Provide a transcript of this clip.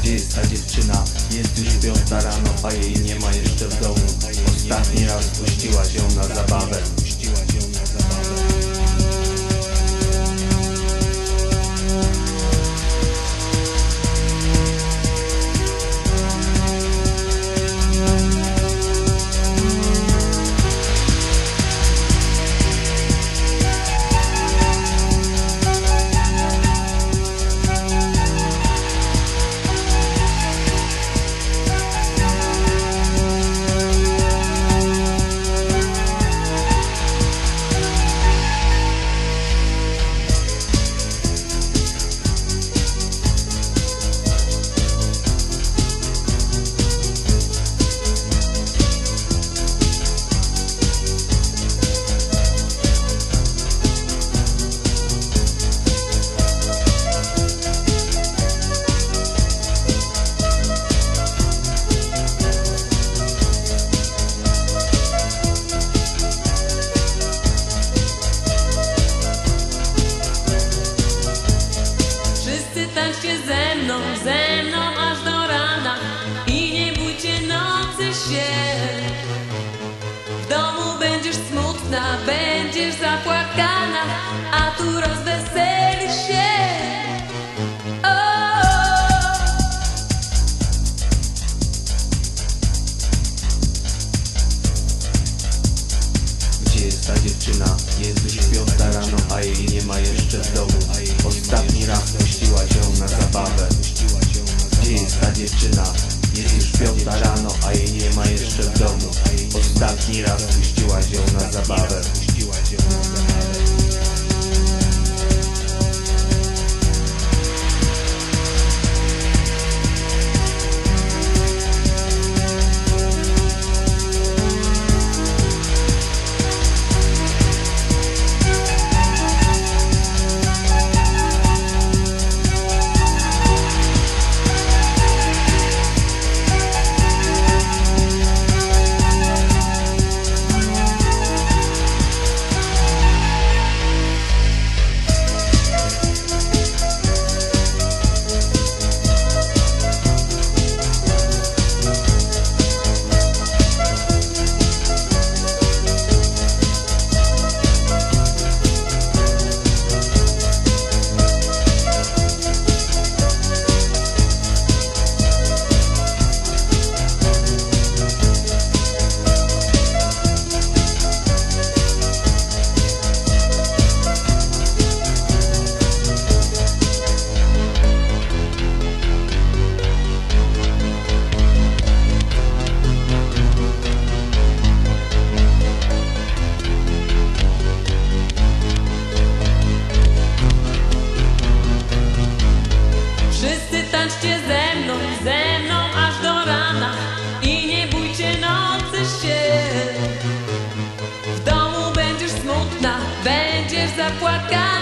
Gdzie jest ta dziewczyna? Jest już 5 rano, a jej nie ma jeszcze w domu. Ostatni raz puściłaś ją na zabawę. Tańczcie ze mną aż do rana i nie bójcie nocy się. W domu będziesz smutna, będziesz zapłakana, a tu rozweselisz się. Gdzie jest ta dziewczyna? Jest już 5 rano, a jej nie ma jeszcze w domu. Ostatni raz puściłaś ją na zabawę. Gdzie jest ta dziewczyna? Jest już 5 rano, a jej nie ma jeszcze w domu. Ostatni raz puściłaś ją na zabawę. Tańczcie ze mną aż do rana i nie bójcie nocy się. W domu będziesz smutna, będziesz zapłakana.